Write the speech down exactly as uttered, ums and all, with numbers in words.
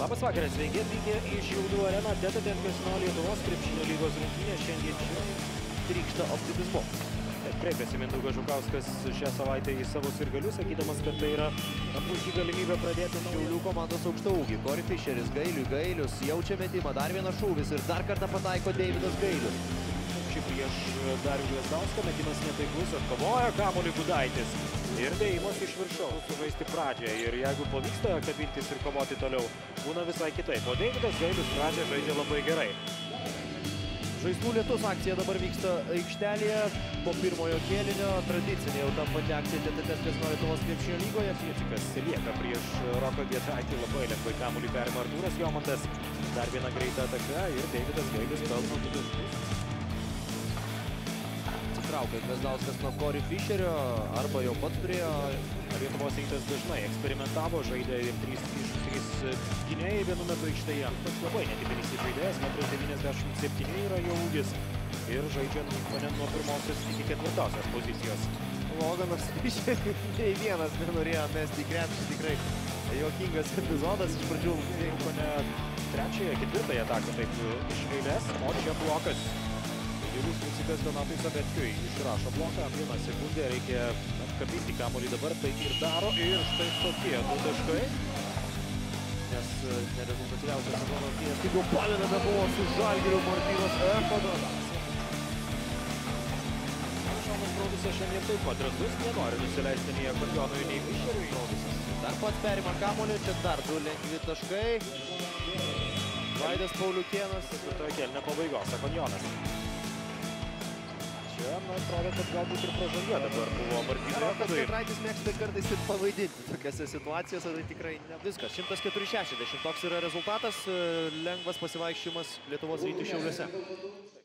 Labas vakaras, sveiki atvykę į Šiaulių areną. Teta Temkesino Lietuvos krepšinio lygos rungtynės šiandien čia trykšta optimizmu. Kreipėsi Mindaugas Žukauskas šią savaitę į savo sirgalius, sakydamas, kad tai yra puikiai galimybė pradėti Šiaulių komandos aukštaūgį. Corey Fisheris, Gailiui, Gailius jaučia metimą, dar vienas šūvis ir dar kartą pataiko Deividas Gailius. Šį prieš Darių Gvazdauską metimas netaiklus, atkovoja kamuolį Gudaitis. Ir dėjimas iš viršaus sužaisti pradžią. Ir jeigu pavyksta kabintis ir kovoti toliau, būna visai kitaip. O Deividas Gailius pradžią žaidžia labai gerai. Žaislų lietus akcija dabar vyksta aikštelėje. Po pirmojo kėlinio tradicinė jau tampanti akcija Teta Temkesino Lietuvos krepšinio lygoje. Fiecikas lieka prieš Roką Giedraitį. Labai lengvai kamuolį perima Artūras Jomantas. Dar viena greita ataka ir Deividas Gailius pelno du taškus. Atsitraukia Gvazdauskas nuo Corey Fisherio, arba jau pats turėjo. Lietuvos rytas dažnai eksperimentavo, žaidė ir trys gynėjai vienu metu aikštėje. Toks labai netipinis žaidėjas, metras devyniasdešimt septyni yra jo ūgis ir žaidžia mane nuo pirmosios iki ketvirtosios pozicijos. Loganas Fišeriui nei vienas nenorėjo mesti į krepšį, tikrai juokingas epizodas. Iš pradžių Ko ne trečiąją, ketvirtąją ataką taip iš eilės, o čia blokas. Julius Micikas Donatui Sabetkiui išrašo bloką, vieną sekundę reikia apkabinti kamuolį dabar, tai ir daro ir štai tokie du taškai. Nes nerezultatyviausias sezono rungtynės, kaip jau pamename, buvo su Žalgiriu Martynas Echodas. Šonas Braudisas šiandien taip pat drąsus, nenori nusileisti nei Akordeonui, nei Fišeriui. Braudisas dar pats perima kamuolį, čia dar du lengvi taškai. Vaidas Pauliukėnas. Ketvirtojo kėlinio pabaigos, Akordeonas. Čia, man atrodo, kad galbūt ir pražanga dabar buvo Martynui Echodui. Giedraitis mėgsta kartais ir pavaidinti tokiose situacijose, tai tikrai ne viskas. šimtas keturi šešiasdešimt toks yra rezultatas, lengvas pasivaikščiojimas Lietuvos rytų Šiauliuose.